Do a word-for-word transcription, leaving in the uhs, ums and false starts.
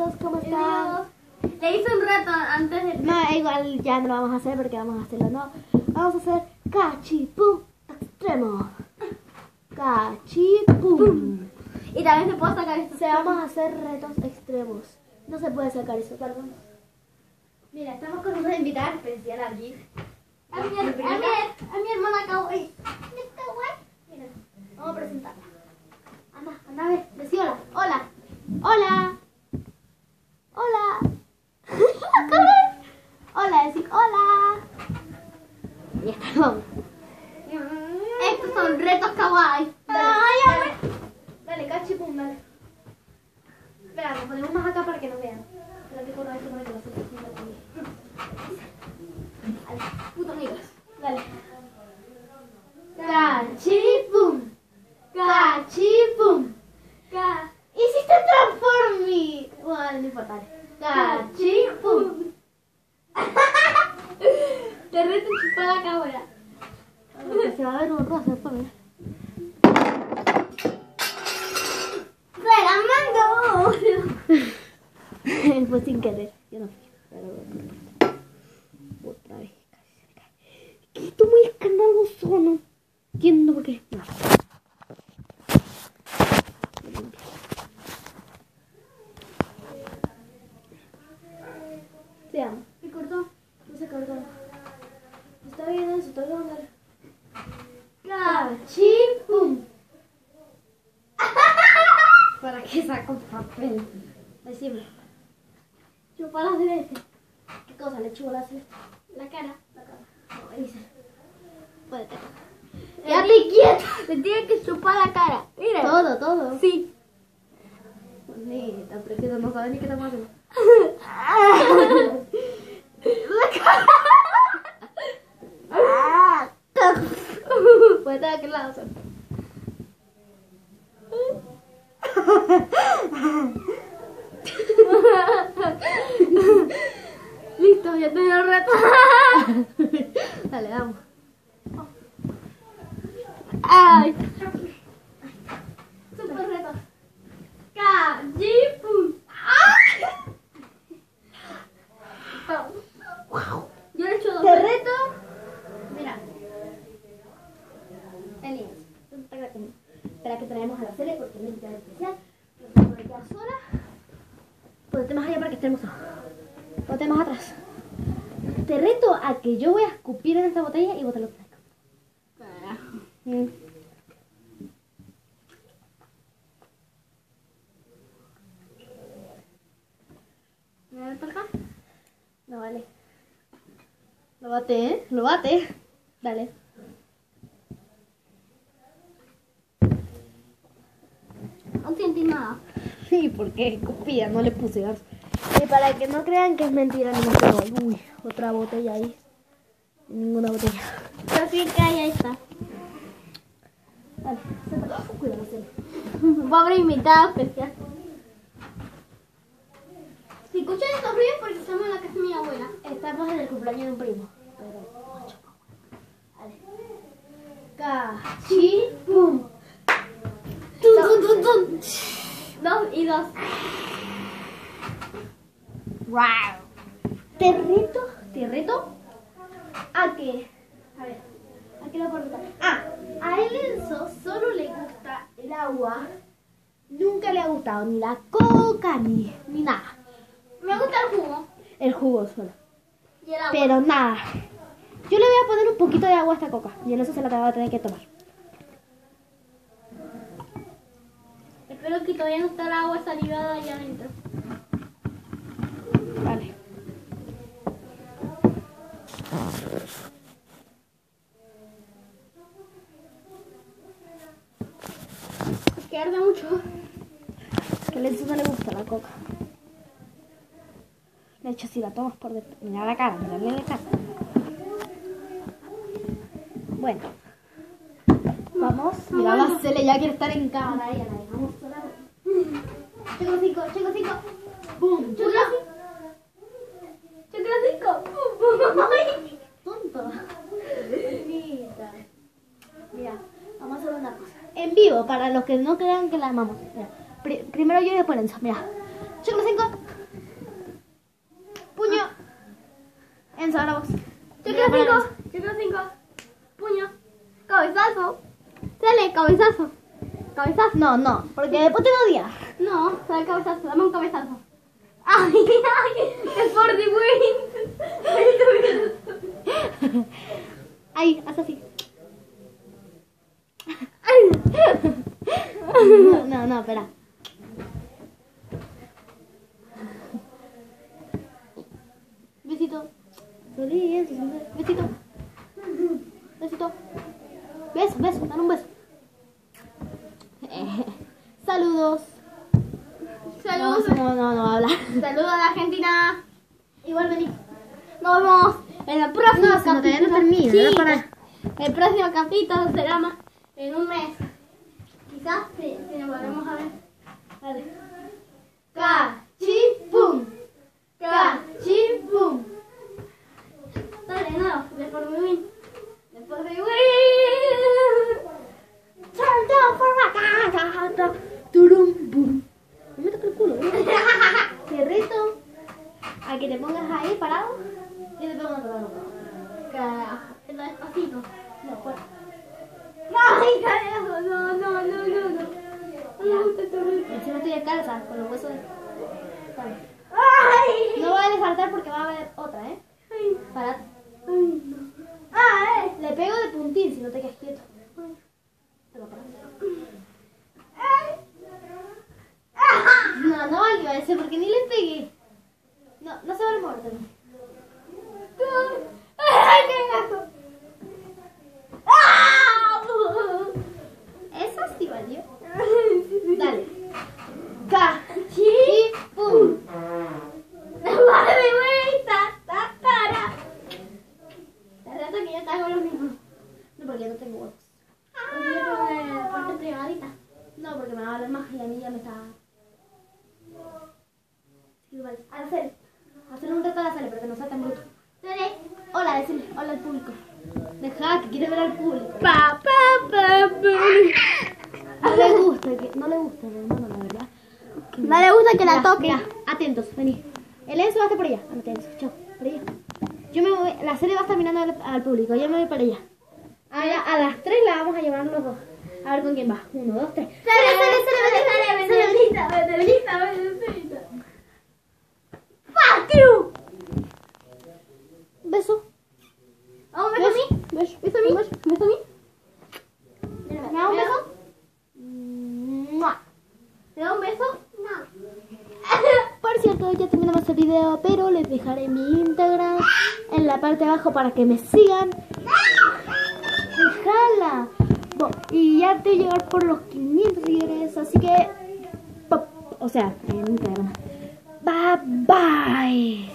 amigos, ¿cómo están? Le hice un reto antes de... No, igual ya no lo vamos a hacer porque vamos a hacerlo, ¿no? Vamos a hacer cachipum extremo. Cachipum. Y también se puede sacar esto. O sea, vamos a hacer retos extremos. No se puede sacar eso, perdón. Mira, estamos con una invitada especial aquí. A mi, a mi, Mi primita. a mi hermana Kawaii. Kawaii. Mira, vamos a presentarla. Anda, anda a ver, decí hola. Hola. Hola. Hola. Hola, decir hola. Y está, vamos. Estos son retos Kawaii. Ay, dale. Dale, cachipum, dale. Espera, nos ponemos más acá para que nos vean. Espera que corro esto para que lo sepan también. Ay, puto amigos. Dale. Cachipum. Cachipum. Ca... Hiciste Transformi. Bueno, no importa. Cachipum. Te reto chupar la cámara. Se va a ver un rosa después, mira. ¡Regamando! Fue sin querer. Yo no fui. Pero no importa. Otra vez. Casi se me cae. ¿Qué? Esto muy escandaloso, no entiendo por qué. No. Se llama. ¿Se cortó? No se cargó. Está bien eso, está bien. Dale. ¡Cachipum! ¿Para qué saco papel? Decime. Chupa la celeste. ¿Qué cosa? ¿Le chupo la celeste? La cara. La cara. No, ahí dice. Puede tener. ¡Quédate quieta! Le tienes que chupar la cara. Mira. Todo, todo. Sí. Bonita, preciosa, no sabes ni qué estamos haciendo. La cara. Puede estar de aquel lado, ¿sabes? Listo, ya tengo el reto. Dale, vamos. Ay. Super reto. Cachipum. Yo le he hecho dos. Te reto. Mira. Elías, espera que traemos a la Cele porque es una invitada especial. Nos vamos a quedar sola. Ponte más allá para que estemos. Ponte más atrás. Te reto a que yo voy a escupir en esta botella y botarlo por acá. Mm. ¿Me voy para acá? No vale. Lo bate, ¿eh? Lo bate. Dale. No sentí nada. Sí, porque escupía, no le puse gas. Y para que no crean que es mentira, no me tengo. Uy, otra botella ahí. Ninguna botella. Pero sí que ahí, ahí está. Dale, cuidado, Cele. Pobre invitado especial. Si escuchan estos ruidos porque estamos en la casa de mi abuela. Estamos en el cumpleaños de un primo. Pero, macho, dale. Cachipum. Tum, tum, tum, tum. Dos y dos. Wow. Te reto, te reto a que, a ver, ¿a qué lo puedo retar? Ah, a Elenzo solo le gusta el agua. Nunca le ha gustado ni la coca ni, ni nada. Me gusta el jugo El jugo solo. y el agua. Pero nada. Yo le voy a poner un poquito de agua a esta coca. Y en eso se la va a tener que tomar. Espero que todavía no está el agua salivada allá adentro. Vale. Es que arde mucho. Que a Elenzo no le gusta la coca. De hecho, si la tomas por dentro. Mira la cara, mira la cara. Bueno. Vamos. Mira, la Cele ya quiere estar en cámara. Ya la dejamos sola. Tengo cinco, tengo cinco. ¡Bum! Tengo tengo cinco. ¡Tonto! Mira. Mira, vamos a hacer una cosa. En vivo, para los que no crean que la amamos. Mira, pri- primero yo y después Enzo. Mira. Tengo cinco. Entonces ahora vos. Yo Mira, quiero para cinco. vos. Yo quiero cinco. Puño. Cabezazo. Sale, cabezazo. Cabezazo. No, no, porque después te odia. No, sale cabezazo. Dame un cabezazo. Ay, ay. Es for the win. Ahí, haz así. Ay. No, no, no, espera. Besito. Besito. Besito. Beso, beso, dale un beso. Eh, saludos. Saludos. No, no, no, habla. Saludos a la Argentina. Igual vení. Nos vemos en el próximo No, si no, todavía no termina, Sí, no para. el próximo capítulo será más en un mes. Quizás si, si nos volvemos a ver. Dale. Cachipum. Cachipum. Dale, no, de por mi win. De por mi win. Turn down for my casa. Turum, bum. No me toca el culo, ¿eh? Cierrito. A que te pongas ahí parado. Y te pongo otro. Carajo, despacito. No, fuera. Ay, carajo, no, no, no, no, no. No me gusta este ruido. Encima estoy descalza con los huesos de. Vale. Ay. No vale saltar porque va a haber otra, ¿eh? Ay. Parate. Ay, no. Ay. Le pego de puntín si no te quedas quieto. Te va a parar. Ay. No, no vale, iba a decir porque ni le pegué. No, no se vale mover también. Ay, qué gato. Eso sí valió. Dale. Dale. Cachipum. Dale vuelta. Tatara. Te reto que yo te hago lo mismo. No, porque no tengo huevos. Porque yo tengo una parte privadita. No, porque me va a valer más y a mí ya me está. Sí, vale. Hacer. Hacerle un reto a la sala, pero que no sea tan bruto. Dale. Hola, decirle, hola al público. Deja que quiere ver al público. Pa, pa, pa, pa. No le gusta, que, no le gusta, mi hermano, la verdad. No le gusta que la Mira, toque. Mira, atentos, vení. El Enzo va a estar por allá. Atentos, chao, por allá. Yo me voy, la serie va a estar mirando al, al público, yo me voy para allá. A, la- a las tres la vamos a llevar los dos. A ver con quién va. Uno, dos, tres. Sale, sale, sale, sale, Vendelita, Vendelita, Vendelita. Fuck you. Beso. ¿A un beso a mí? Beso. ¿Beso a mí? ¿Beso a mí? ¿Me ¿Me da un beso? Mua. ¿Me da un beso? No. Por cierto, ya terminamos el video, pero les dejaré mi Instagram en la parte de abajo para que me sigan. Déjala. Bo- Y ya te llegar por los quinientos seguidores, así que... pop, O sea, en Instagram. Bye bye.